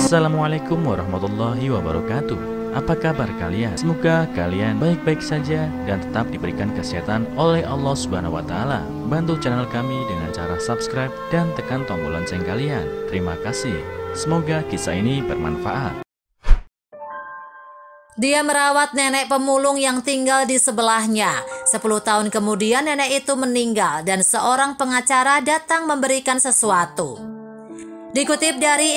Assalamualaikum warahmatullahi wabarakatuh. Apa kabar kalian? Semoga kalian baik-baik saja dan tetap diberikan kesehatan oleh Allah Subhanahu wa Ta'ala. Bantu channel kami dengan cara subscribe dan tekan tombol lonceng kalian. Terima kasih. Semoga kisah ini bermanfaat. Dia merawat nenek pemulung yang tinggal di sebelahnya. 10 tahun kemudian nenek itu meninggal dan seorang pengacara datang memberikan sesuatu. Dikutip dari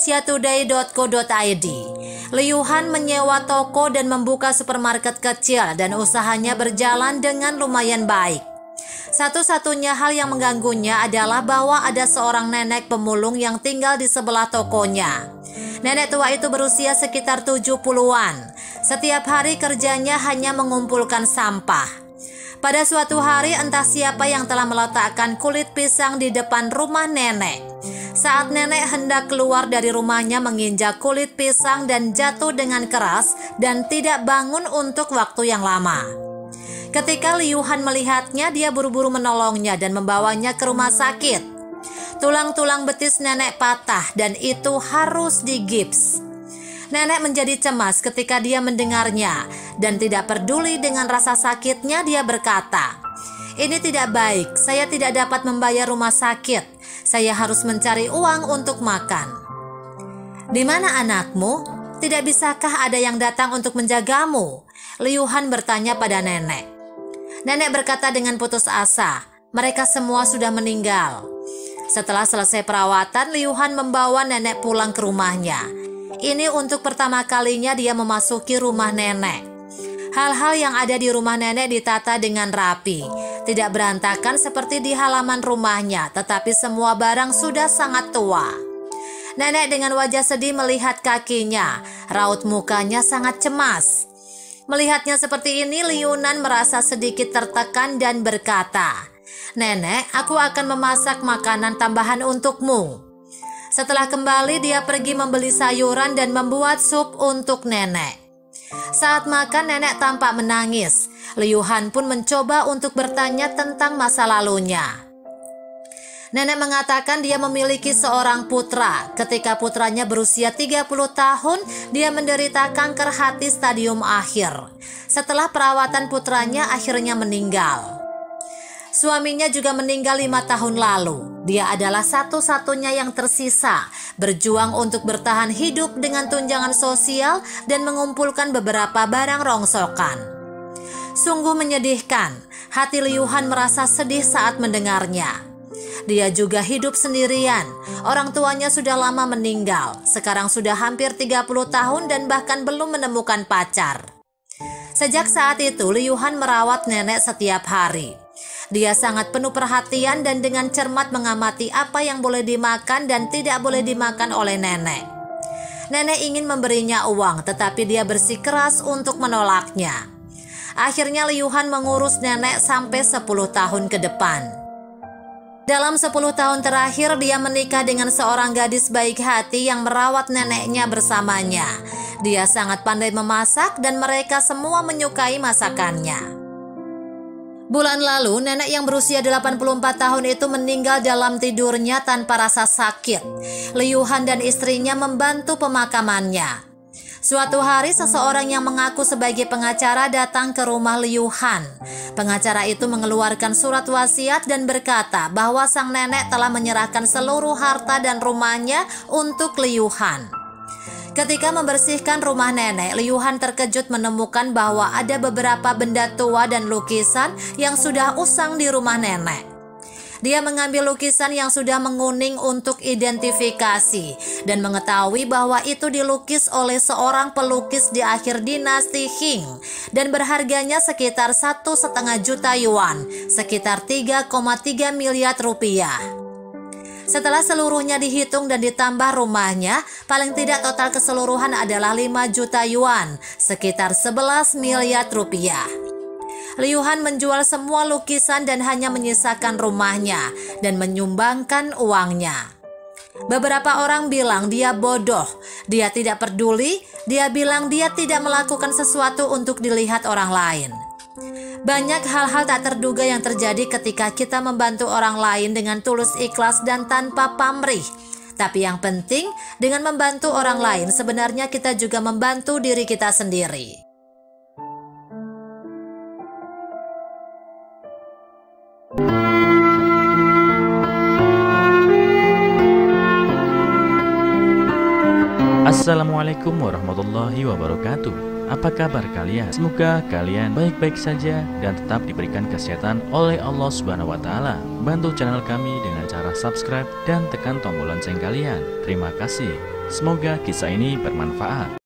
indonesiatoday.co.id, Liuhan menyewa toko dan membuka supermarket kecil dan usahanya berjalan dengan lumayan baik. Satu-satunya hal yang mengganggunya adalah bahwa ada seorang nenek pemulung yang tinggal di sebelah tokonya. Nenek tua itu berusia sekitar 70-an. Setiap hari kerjanya hanya mengumpulkan sampah. Pada suatu hari entah siapa yang telah meletakkan kulit pisang di depan rumah nenek. Saat nenek hendak keluar dari rumahnya menginjak kulit pisang dan jatuh dengan keras dan tidak bangun untuk waktu yang lama. Ketika Liuhan melihatnya, dia buru-buru menolongnya dan membawanya ke rumah sakit. Tulang-tulang betis nenek patah dan itu harus digips. Nenek menjadi cemas ketika dia mendengarnya dan tidak peduli dengan rasa sakitnya dia berkata, "Ini tidak baik, saya tidak dapat membayar rumah sakit. Saya harus mencari uang untuk makan." "Di mana anakmu? Tidak bisakah ada yang datang untuk menjagamu?" Liuhan bertanya pada nenek. Nenek berkata dengan putus asa, "Mereka semua sudah meninggal." Setelah selesai perawatan, Liuhan membawa nenek pulang ke rumahnya. Ini untuk pertama kalinya dia memasuki rumah nenek. Hal-hal yang ada di rumah nenek ditata dengan rapi, tidak berantakan seperti di halaman rumahnya, tetapi semua barang sudah sangat tua. Nenek dengan wajah sedih melihat kakinya, raut mukanya sangat cemas. Melihatnya seperti ini, Liuhan merasa sedikit tertekan dan berkata, "Nenek, aku akan memasak makanan tambahan untukmu." Setelah kembali, dia pergi membeli sayuran dan membuat sup untuk nenek. Saat makan, nenek tampak menangis. Liuhan pun mencoba untuk bertanya tentang masa lalunya. Nenek mengatakan dia memiliki seorang putra. Ketika putranya berusia 30 tahun, dia menderita kanker hati stadium akhir. Setelah perawatan putranya akhirnya meninggal. Suaminya juga meninggal 5 tahun lalu. Dia adalah satu-satunya yang tersisa, berjuang untuk bertahan hidup dengan tunjangan sosial dan mengumpulkan beberapa barang rongsokan. Sungguh menyedihkan, hati Liuhan merasa sedih saat mendengarnya. Dia juga hidup sendirian, orang tuanya sudah lama meninggal, sekarang sudah hampir 30 tahun dan bahkan belum menemukan pacar. Sejak saat itu, Liuhan merawat nenek setiap hari. Dia sangat penuh perhatian dan dengan cermat mengamati apa yang boleh dimakan dan tidak boleh dimakan oleh nenek. Nenek ingin memberinya uang, tetapi dia bersikeras untuk menolaknya. Akhirnya Liuhan mengurus nenek sampai 10 tahun ke depan. Dalam 10 tahun terakhir, dia menikah dengan seorang gadis baik hati yang merawat neneknya bersamanya. Dia sangat pandai memasak dan mereka semua menyukai masakannya. Bulan lalu, nenek yang berusia 84 tahun itu meninggal dalam tidurnya tanpa rasa sakit. Liuhan dan istrinya membantu pemakamannya. Suatu hari, seseorang yang mengaku sebagai pengacara datang ke rumah Liuhan. Pengacara itu mengeluarkan surat wasiat dan berkata bahwa sang nenek telah menyerahkan seluruh harta dan rumahnya untuk Liuhan. Ketika membersihkan rumah nenek, Liuhan terkejut menemukan bahwa ada beberapa benda tua dan lukisan yang sudah usang di rumah nenek. Dia mengambil lukisan yang sudah menguning untuk identifikasi dan mengetahui bahwa itu dilukis oleh seorang pelukis di akhir dinasti Qing dan berharganya sekitar 1,5 juta yuan, sekitar 3,3 miliar rupiah. Setelah seluruhnya dihitung dan ditambah rumahnya, paling tidak total keseluruhan adalah 5 juta yuan, sekitar 11 miliar rupiah. Liuhan menjual semua lukisan dan hanya menyisakan rumahnya dan menyumbangkan uangnya. Beberapa orang bilang dia bodoh, dia tidak peduli, dia bilang dia tidak melakukan sesuatu untuk dilihat orang lain. Banyak hal-hal tak terduga yang terjadi ketika kita membantu orang lain dengan tulus ikhlas dan tanpa pamrih. Tapi yang penting, dengan membantu orang lain, sebenarnya kita juga membantu diri kita sendiri. Assalamualaikum warahmatullahi wabarakatuh. Apa kabar kalian? Semoga kalian baik-baik saja dan tetap diberikan kesehatan oleh Allah Subhanahu wa Ta'ala. Bantu channel kami dengan cara subscribe dan tekan tombol lonceng kalian. Terima kasih. Semoga kisah ini bermanfaat.